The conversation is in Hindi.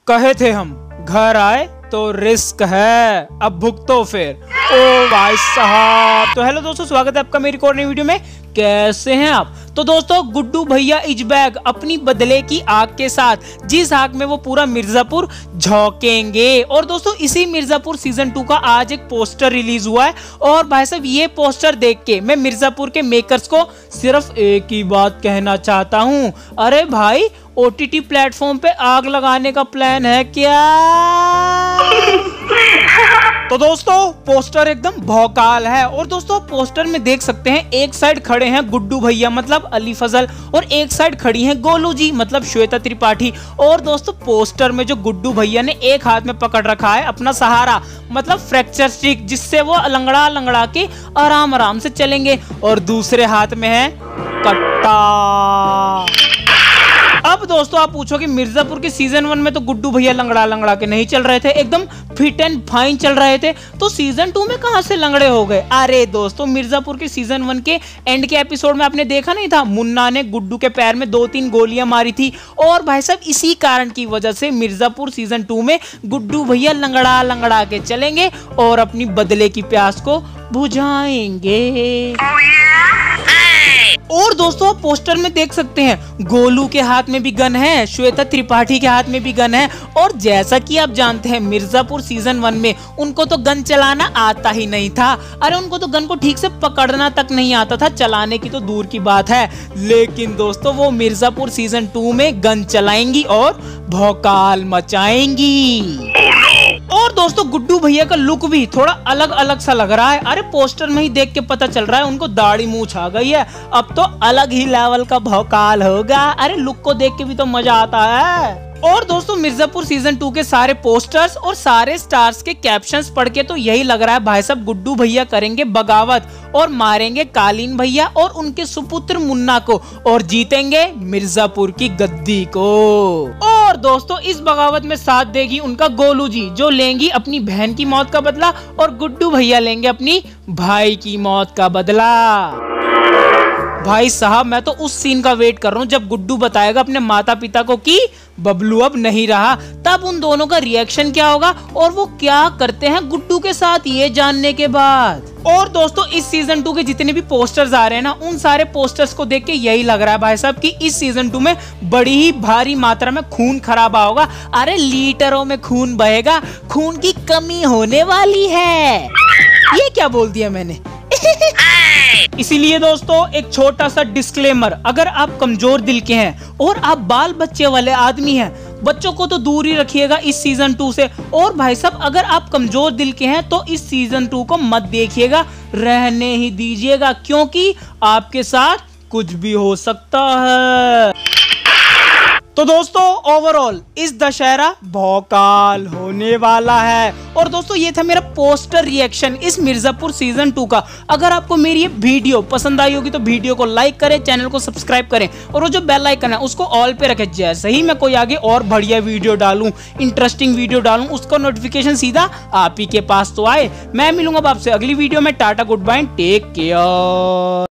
कहे थे हम घर आए तो रिस्क है, अब भुगतो फिर। ओ भाई साहब, तो हेलो दोस्तों, स्वागत है आपका मेरी एक और नई वीडियो में। कैसे हैं आप? तो दोस्तों, गुड्डू भैया इज बैक अपनी बदले की आग के साथ, जिस आग में वो पूरा मिर्जापुर झोंकेंगे। और दोस्तों, इसी मिर्जापुर सीजन 2 का आज एक पोस्टर रिलीज हुआ है। और भाई साहब, ये पोस्टर देख के मैं मिर्जापुर के मेकर्स को सिर्फ एक ही बात कहना चाहता हूँ, अरे भाई OTT प्लेटफॉर्म पे आग लगाने का प्लान है क्या? तो दोस्तों, पोस्टर एकदम भौकाल है। और दोस्तों, पोस्टर में देख सकते हैं एक साइड खड़े हैं गुड्डू भैया मतलब अली फजल, और एक साइड खड़ी हैं गोलू जी मतलब श्वेता त्रिपाठी। और दोस्तों, पोस्टर में जो गुड्डू भैया ने एक हाथ में पकड़ रखा है अपना सहारा मतलब फ्रैक्चर स्टिक, जिससे वो लंगड़ा लंगड़ा के आराम आराम से चलेंगे, और दूसरे हाथ में है कट्टा। अब दोस्तों, आप पूछोगे मिर्जापुर के सीजन 1 में तो गुड्डू भैया लंगड़ा लंगड़ा के नहीं चल रहे थे, एकदम फिट एंड फाइन चल रहे थे, तो सीजन 2 में कहां से लंगड़े हो गए? अरे दोस्तों, मिर्जापुर के सीजन 1 के एंड के एपिसोड में आपने देखा नहीं था, मुन्ना ने गुड्डू के पैर में 2-3 गोलियां मारी थी। और भाई साहब, इसी कारण की वजह से मिर्जापुर सीजन 2 में गुड्डू भैया लंगड़ा लंगड़ा के चलेंगे और अपनी बदले की प्यास को बुझाएंगे। और दोस्तों, पोस्टर में देख सकते हैं गोलू के हाथ में भी गन है, श्वेता त्रिपाठी के हाथ में भी गन है। और जैसा कि आप जानते हैं, मिर्जापुर सीजन 1 में उनको तो गन चलाना आता ही नहीं था। अरे उनको तो गन को ठीक से पकड़ना तक नहीं आता था, चलाने की तो दूर की बात है। लेकिन दोस्तों, वो मिर्जापुर सीजन 2 में गन चलाएंगी और भौकाल मचाएंगी। और दोस्तों, गुड्डू भैया का लुक भी थोड़ा अलग अलग सा लग रहा है। अरे पोस्टर में ही देख के पता चल रहा है उनको दाढ़ी मूंछ आ गई है, अब तो अलग ही लेवल का भौकाल होगा। अरे लुक को देख के भी तो मजा आता है। और दोस्तों, मिर्जापुर सीजन 2 के सारे पोस्टर्स और सारे स्टार्स के कैप्शंस पढ़ के तो यही लग रहा है भाई साहब, गुड्डू भैया करेंगे बगावत और मारेंगे कालीन भैया और उनके सुपुत्र मुन्ना को, और जीतेंगे मिर्जापुर की गद्दी को। और दोस्तों, इस बगावत में साथ देगी उनका गोलू जी, जो लेंगी अपनी बहन की मौत का बदला, और गुड्डू भैया लेंगे अपनी भाई की मौत का बदला। भाई साहब, मैं तो उस सीन का वेट कर रहा हूँ जब गुड्डू बताएगा अपने माता पिता को कि बबलू अब नहीं रहा, तब उन दोनों का रिएक्शन क्या होगा और वो क्या करते हैं गुड्डू के साथ, ये जानने के बाद। और दोस्तों, इस सीजन 2 के जितने भी पोस्टर्स आ रहे हैं ना, उन सारे पोस्टर्स को देख के यही लग रहा है भाई साहब कि इस सीजन 2 में बड़ी ही भारी मात्रा में खून खराबा होगा। अरे लीटरों में खून बहेगा, खून की कमी होने वाली है। ये क्या बोल दिया मैंने? इसीलिए दोस्तों, एक छोटा सा डिस्क्लेमर, अगर आप कमजोर दिल के हैं और आप बाल बच्चे वाले आदमी हैं, बच्चों को तो दूर ही रखिएगा इस सीजन 2 से। और भाई साहब, अगर आप कमजोर दिल के हैं तो इस सीजन 2 को मत देखिएगा, रहने ही दीजिएगा, क्योंकि आपके साथ कुछ भी हो सकता है। तो दोस्तों, ओवरऑल इस दशहरा भौकाल होने वाला है। और दोस्तों, ये था मेरा पोस्टर रिएक्शन इस मिर्जापुर सीजन 2 का। अगर आपको मेरी ये वीडियो पसंद आई होगी तो वीडियो को लाइक करें, चैनल को सब्सक्राइब करें, और वो जो बेल आइकन है उसको ऑल पे रखें। जैसे ही मैं कोई आगे और बढ़िया वीडियो डालूं, इंटरेस्टिंग वीडियो डालूं, उसका नोटिफिकेशन सीधा आप ही के पास तो आए। मैं मिलूंगा आपसे अगली वीडियो में। Tata, goodbye, take care.